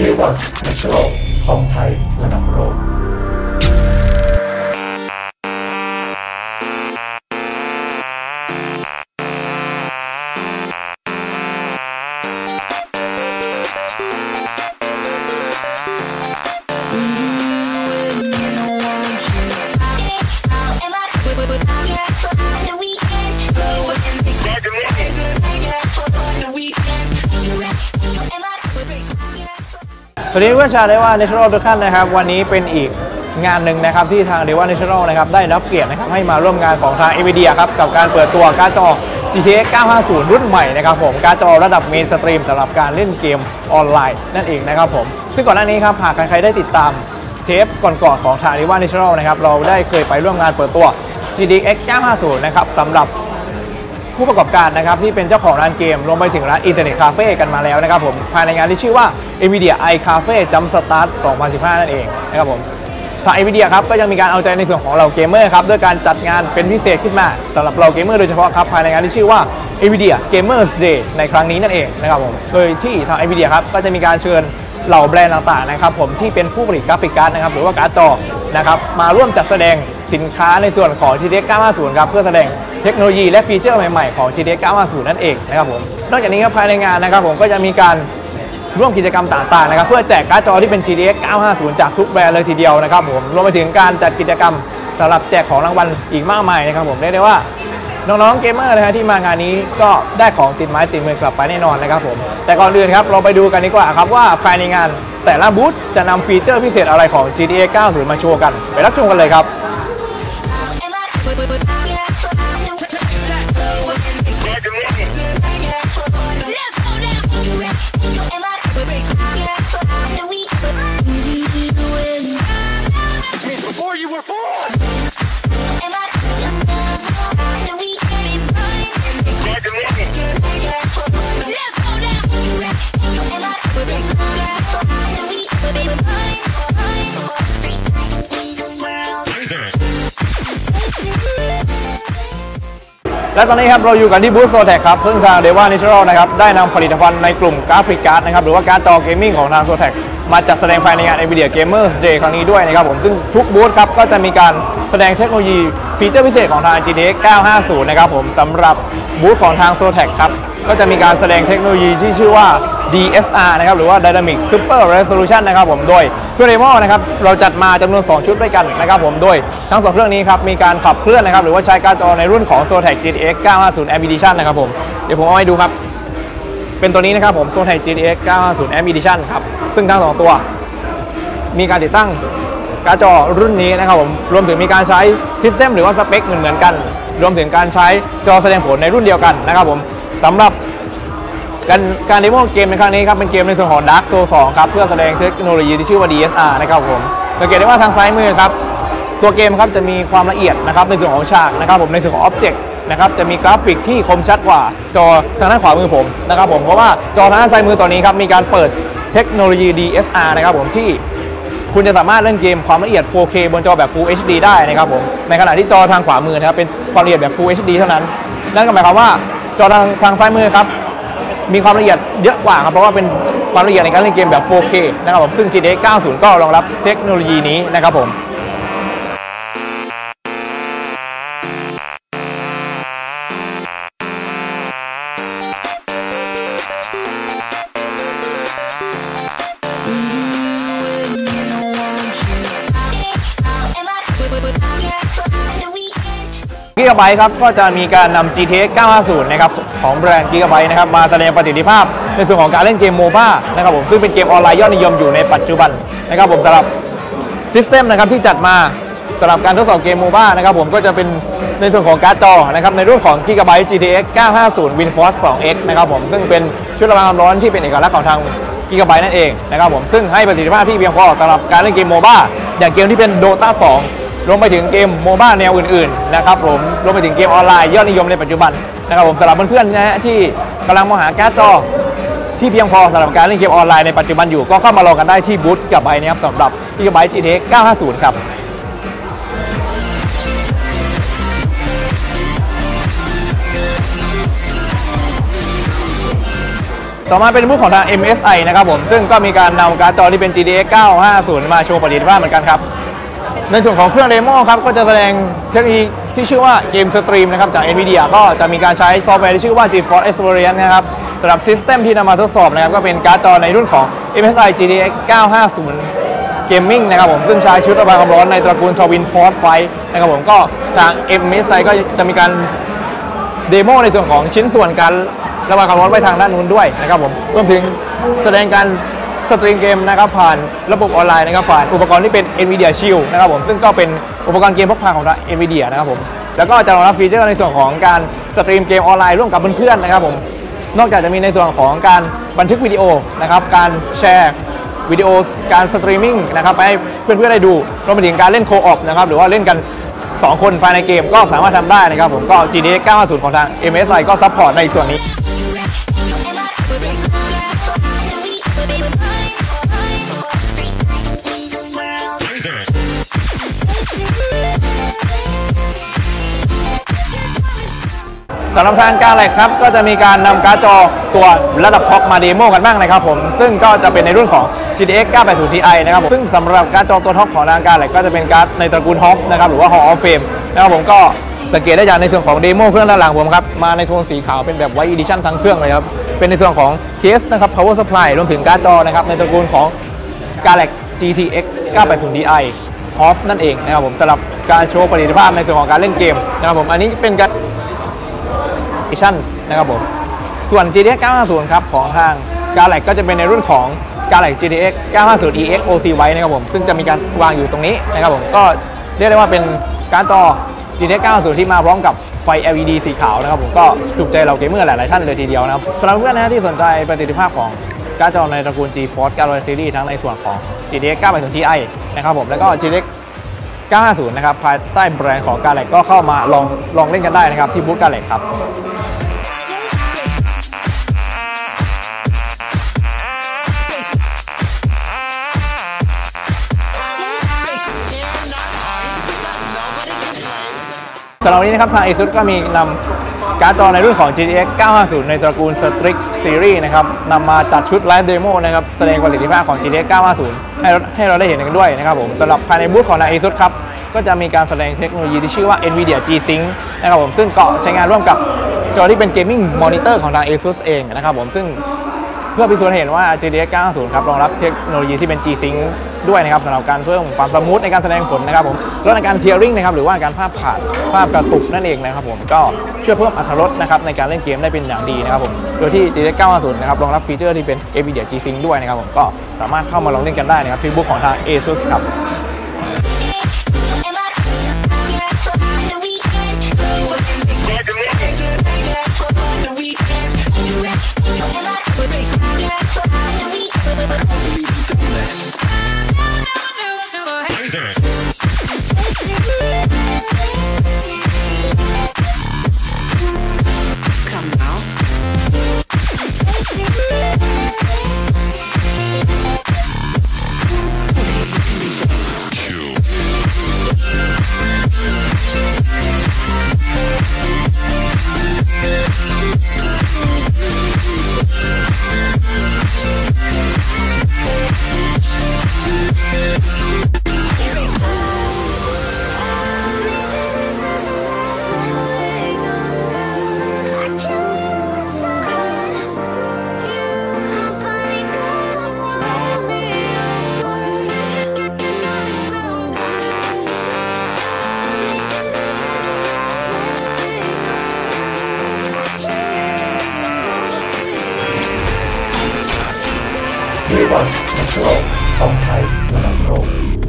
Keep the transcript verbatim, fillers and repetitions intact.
วัน National ของไทยระดับโลกสวัสดีเพื่อนชาวเดว่า National ทุกท่านนะครับวันนี้เป็นอีกงานหนึ่งนะครับที่ทางเดว่า National นะครับได้รับเกียรตินะครับให้มาร่วมงานของทาง Nvidia ครับกับการเปิดตัวการ์ดจอ จี ที เอ็กซ์ เก้าห้าศูนย์ รุ่นใหม่นะครับผมการ์ดจอระดับเมนสตรีมสำหรับการเล่นเกมออนไลน์นั่นเองนะครับผมซึ่งก่อนหน้านี้ครับหากใครได้ติดตามเทปก่อนๆของทางเดว่า National นะครับเราได้เคยไปร่วมงานเปิดตัว จี ที เอ็กซ์ เก้าห้าศูนย์ นะครับสำหรับผู้ประกอบการนะครับที่เป็นเจ้าของร้านเกมรวมไปถึงร้านอินเทอร์เน็ตคาเฟ่กันมาแล้วนะครับผมภายในงานที่ชื่อว่า Nvidia iCafe Jumpstart สองพันสิบห้านั่นเองนะครับผมทาง Nvidia ครับก็ยังมีการเอาใจในส่วนของเราเกมเมอร์ครับด้วยการจัดงานเป็นพิเศษขึ้นมาสำหรับเราเกมเมอร์โดยเฉพาะครับภายในงานที่ชื่อว่า Nvidia Gamers Day ในครั้งนี้นั่นเองนะครับผมโดยที่ทาง Nvidia ครับก็จะมีการเชิญเหล่าแบรนด์ต่างๆนะครับผมที่เป็นผู้ผลิตกราฟิกการ์ดนะครับหรือว่าการ์ดจอนะครับมาร่วมจัดแสดงสินค้าในส่วนของ จี ที เอ็กซ์ เก้าห้าศูนย์ครับเพื่อแสดงเทคโนโลยีและฟีเจอร์ใหม่ๆของ จี ที เอ็กซ์ เก้าห้าศูนย์นั่นเองนะครับผมนอกจากนี้ครับภายในงานนะครับผมก็จะมีการร่วมกิจกรรมต่างๆนะครับเพื่อแจกการ์ดจอที่เป็น จี ที เอ็กซ์ เก้าห้าศูนย์จากทุกแบรนด์เลยทีเดียวนะครับผมรวมไปถึงการจัดกิจกรรมสำหรับแจกของรางวัลอีกมากมายนะครับผมเรียกได้ว่าน้องๆเกมเมอร์นะฮะที่มางานนี้ก็ได้ของติดไม้ติดมือกลับไปแน่นอนนะครับผมแต่ก่อนอื่นครับเราไปดูกันดีกว่าครับว่าภายในงานแต่ละบูธจะนำฟีเจอร์พิเศษอะไรของ จี ที เอ็กซ์ เก้าศูนย์มาโชว์กันไปรับชมกันเลยครับและตอนนี้ครับเราอยู่กันที่บูธโซแทคครับซึ่งทาง เดว่า National นะครับได้นำผลิตภัณฑ์ในกลุ่มกราฟิกการ์ดนะครับหรือว่าการ์ดจอเกมมิ่งของทางโซแทคมาจัดแสดงภายในงาน Nvidia Gamers Day ครั้งนี้ด้วยนะครับผมซึ่งทุกบูธครับก็จะมีการแสดงเทคโนโลยีฟีเจอร์พิเศษของทาง จี ที เอ็กซ์ เก้าห้าศูนย์ นะครับผมสำหรับบูธของทางโซแทคครับก็จะมีการแสดงเทคโนโลยีที่ชื่อว่า ดี เอส อาร์ นะครับหรือว่า Dynamic Super Resolution นะครับผมโดยเครื่องเดโมนะครับเราจัดมาจำนวนสองชุดด้วยกันนะครับผมโดยทั้งสองเครื่องนี้ครับมีการขับเคลื่อนนะครับหรือว่าใช้การ์ดจอในรุ่นของ Zotac จี ที เอ็กซ์ เก้าห้าศูนย์ Amp Edition นะครับผมเดี๋ยวผมเอาให้ดูครับเป็นตัวนี้นะครับผม Zotac จี ที เอ็กซ์ เก้าห้าศูนย์ Amp Edition ครับซึ่งทั้งสองตัวมีการติดตั้งการ์ดจอรุ่นนี้นะครับผมรวมถึงมีการใช้ซิสเต็มหรือว่าสเปคเหมือนๆกันรวมถึงการใช้จอแสดงผลในรุ่นเดียวกันนะครับผมสำหรับการการเดโมเกมในครั้งนี้ครับเป็นเกมในส่วนของ Dark Souls สองครับเพื่อแสดงเทคโนโลยีที่ชื่อว่า ดี เอส อาร์ นะครับผมสังเกตได้ว่าทางซ้ายมือครับตัวเกมครับจะมีความละเอียดนะครับในส่วนของฉากนะครับผมในส่วนของ Object นะครับจะมีกราฟิกที่คมชัดกว่าจอทางด้านขวามือผมนะครับผมเพราะว่าจอทางด้านซ้ายมือตัวนี้ครับมีการเปิดเทคโนโลยี ดี เอส อาร์ นะครับผมที่คุณจะสามารถเล่นเกมความละเอียด โฟร์เค บนจอแบบ Full เอช ดี ได้นะครับผมในขณะที่จอทางขวามือนะครับเป็นความละเอียดแบบ Full เอช ดี เท่านั้นนั่นก็หมายความว่าจอทางทางซ้ายมือครับมีความละเอียดเยอะกว่าครับเพราะว่าเป็นความละเอียดในการเล่นเกมแบบ โฟร์เค นะครับผมซึ่ง จี ที เอ็กซ์ เก้าศูนย์ ก็รองรับเทคโนโลยีนี้นะครับผมGigabyte ครับก็จะมีการนำ จี ที เอ็กซ์ เก้าห้าศูนย์ นะครับของแบรนด์ Gigabyte นะครับมาแสดงประสิทธิภาพในส่วนของการเล่นเกมโมบ้านะครับผมซึ่งเป็นเกมออนไลน์ยอดนิยมอยู่ในปัจจุบันนะครับผมสำหรับซิสเต็มนะครับที่จัดมาสำหรับการทดสอบเกมโมบ้านะครับผมก็จะเป็นในส่วนของการ์ดจอนะครับในรุ่นของ Gigabyte จี ที เอ็กซ์ เก้าห้าศูนย์ WindForce ทู เอ็กซ์ นะครับผมซึ่งเป็นชุดระบายความร้อนที่เป็นเอกลักษณ์ของทาง Gigabyte นั่นเองนะครับผมซึ่งให้ประสิทธิภาพที่เพียงพอสำหรับการเล่นเกมโมบ้าอย่างเกมที่เป็น Dota สองรวมไปถึงเกมโมบ้าแนวอื่นๆนะครับผมรวมไปถึงเกมออนไลน์ยอดนิยมในปัจจุบันนะครับผมสำหรับเพื่อนๆนะฮะที่กำลังมองหาการ์ดจอที่เพียงพอสำหรับการเล่นเกมออนไลน์ในปัจจุบันอยู่ก็เข้ามาลองกันได้ที่บูธ Gigabyte นะครับสำหรับ Gigabyte จี ที เอ็กซ์ เก้าห้าศูนย์ ครับต่อมาเป็นบูธของทาง เอ็ม เอส ไอ นะครับผมซึ่งก็มีการนำการ์ดจอที่เป็น จี ที เอ็กซ์ เก้าห้าศูนย์ มาโชว์ประสิทธิภาพเหมือนกันครับในส่วนของเครื่องเดโมครับก็จะแสดงเทคโนโลยีที่ชื่อว่าเกมสตรีมนะครับจาก NVIDIA ก็จะมีการใช้ซอฟต์แวร์ที่ชื่อว่า GeForce Experience นะครับสำหรับซิสเต็มที่นำมาทดสอบนะครับก็เป็นการ์ดจอในรุ่นของ เอ็ม เอส ไอ จี ที เอ็กซ์ เก้าห้าศูนย์ Gaming นะครับผมซึ่งใช้ชุดระบายความร้อนในตระกูล Twin Force Fight นะครับผมก็ทาง เอ็ม เอส ไอ ก็จะมีการเดโมในส่วนของชิ้นส่วนการระบายความร้อนไปทางด้านนู้นด้วยนะครับผมรวมถึงแสดงการสตรีมเกมนะครับผ่านระบบออนไลน์นะครับผ่านอุปกรณ์ที่เป็น NVIDIA Shield นะครับผมซึ่งก็เป็นอุปกรณ์เกมพกพาของทาง NVIDIA นะครับผมแล้วก็จะรองรับฟีเจอร์ในส่วนของการสตรีมเกมออนไลน์ร่วมกับเพื่อนๆนะครับผมนอกจากจะมีในส่วนของการบันทึกวิดีโอนะครับการแชร์วิดีโอการสตรีมมิ่งนะครับไปให้เพื่อนๆได้ดูรวมไปถึงการเล่นโคออปนะครับหรือว่าเล่นกันสองคนภายในเกมก็สามารถทำได้นะครับผมก็ จี ที เอ็กซ์ เก้าห้าศูนย์ ของทาง เอ็ม เอส ไอ ก็ซัพพอร์ตในส่วนนี้สำหรับทางการแหลกครับก็จะมีการนำการ์ดจอตัวระดับท็อปมาเดโมกันบ้างนะครับผมซึ่งก็จะเป็นในรุ่นของ จี ที เอ็กซ์ เก้าแปดศูนย์ ที ไอ นะครับผมซึ่งสำหรับการ์ดจอตัวท็อปของทางการแหลกก็จะเป็นการ์ดในตระกูล ฮอฟ นะครับหรือว่า Hall of Fame นะครับผมก็สังเกตได้จากในส่วนของเดโมเครื่องด้านหลังผมครับมาในโทนสีขาวเป็นแบบไวท์อีดิชั่นทั้งเครื่องเลยครับเป็นในส่วนของเคสนะครับ power supply รวมถึงการ์ดจอนะครับในตระกูลของ Galaxy จี ที เอ็กซ์ เก้าแปดศูนย์ ที ไอ ฮอฟ นั่นเองนะครับผมสำหรับการโชว์ประสิทธิภาพในส่วนของการเล่นเกมนะครับผมอันนี้เป็นการชั่นนะครับผมส่วน จี ที เอ็กซ์ เก้าห้าศูนย์ ครับของทาง Galaxy ก็จะเป็นในรุ่นของ Galaxy จี ที เอ็กซ์ เก้าห้าศูนย์ อี เอ็กซ์ โอ ซี ไว้ นะครับผมซึ่งจะมีการวางอยู่ตรงนี้นะครับผมก็เรียกได้ว่าเป็นการ์ดจอ จี ที เอ็กซ์ เก้าห้าศูนย์ ที่มาพร้อมกับไฟ แอล อี ดี สีขาวนะครับผมก็ถูกใจเราเกมเมอร์หลายๆท่านเลยทีเดียวนะครับสำหรับเพื่อนนะที่สนใจประสิทธิภาพของการ์ดจอในตระกูล GeForce เก้าร้อย Series ทั้งในส่วนของ จี ที เอ็กซ์ เก้าแปดศูนย์ ที ไอ นะครับผมแล้วก็ จี ที เอ็กซ์ เก้าห้าศูนย์ นะครับภายใต้แบรนด์ของ Galaxy ก็เข้ามาลองลองเล่นกันได้นะครับที่บูธ Galaxy ครับสำหรับวันนี้นะครับทาง ASUS ก็มีนำการ์ดจอในรุ่นของ จี ที เอ็กซ์ เก้าห้าศูนย์ ในตระกูล Strix Series นะครับนำมาจัดชุดไลฟ์เดโมนะครับแสดงประสิทธิภาพของ จี ที เอ็กซ์ เก้าห้าศูนย์ ให้เราให้เราได้เห็นกันด้วยนะครับผมสำหรับภายในบูธของทาง ASUS ครับก็จะมีการแสดงเทคโนโลยีที่ชื่อว่า NVIDIA G-Sync นะครับผมซึ่งก็ใช้งานร่วมกับจอที่เป็นเกมมิ่งมอนิเตอร์ของทาง ASUS เองนะครับผมซึ่งเพื่อพิสูจน์เห็นว่า จี ที เอ็กซ์ เก้าห้าศูนย์ ครับรองรับเทคโนโลยีที่เป็น G-Sync ด้วยนะครับสำหรับการเพิ่มความสมูทในการแสดงผลนะครับผมลดในการเทียริ่งนะครับหรือว่าการภาพขาดภาพกระตุกนั่นเองนะครับผมก็ช่วยเพิ่มอรรถรสนะครับในการเล่นเกมได้เป็นอย่างดีนะครับผมโดยที่ จี ที เอ็กซ์ เก้าห้าศูนย์ นะครับรองรับฟีเจอร์ที่เป็น NVIDIA G-Sync ด้วยนะครับผมก็สามารถเข้ามาลองเล่นกันได้นะครับที่บูธของทาง ASUS ครับเดวันนักร้องของไทยระดับโลก